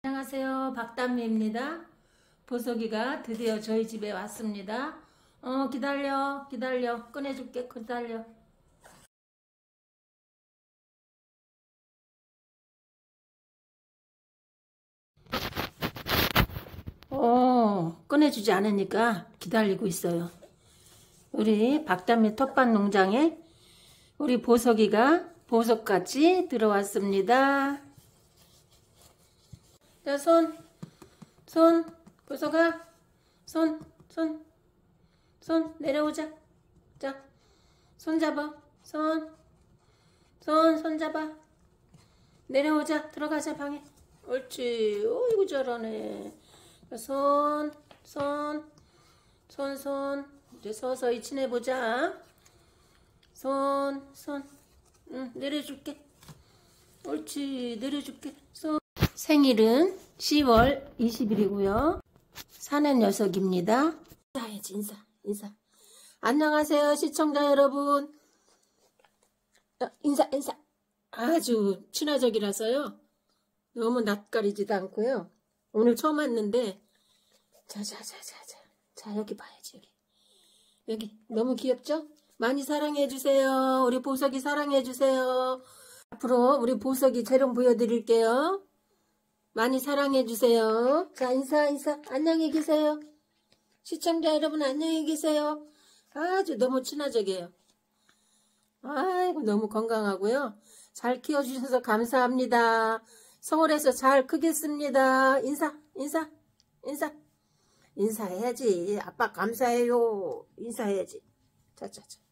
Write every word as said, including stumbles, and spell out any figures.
안녕하세요. 박담미입니다. 보석이가 드디어 저희 집에 왔습니다. 어 기다려 기다려 꺼내줄게. 기다려. 어 꺼내주지 않으니까 기다리고 있어요. 우리 박담미 텃밭 농장에 우리 보석이가 보석같이 들어왔습니다. 자, 손, 손, 보석아, 손, 손, 손, 내려오자. 자, 손 잡아, 손, 손, 손 잡아. 내려오자. 들어가자, 방에. 옳지. 어이구, 잘하네. 손, 손, 손, 손. 이제 서서히 친해보자. 손, 손. 응, 내려줄게. 옳지. 내려줄게. 손. 생일은 시월 이십일이고요. 사는 녀석입니다. 인사해야지. 인사. 인사. 안녕하세요. 시청자 여러분. 어, 인사. 인사. 아주 친화적이라서요. 너무 낯가리지도 않고요. 오늘 처음 왔는데 자자자자자. 자, 여기 봐야지. 여기. 여기. 너무 귀엽죠? 많이 사랑해주세요. 우리 보석이 사랑해주세요. 앞으로 우리 보석이 재롱 보여드릴게요. 많이 사랑해주세요. 자, 인사, 인사. 안녕히 계세요. 시청자 여러분, 안녕히 계세요. 아주 너무 친화적이에요. 아이고, 너무 건강하고요. 잘 키워주셔서 감사합니다. 서울에서 잘 크겠습니다. 인사, 인사, 인사. 인사해야지. 아빠 감사해요. 인사해야지. 자자자.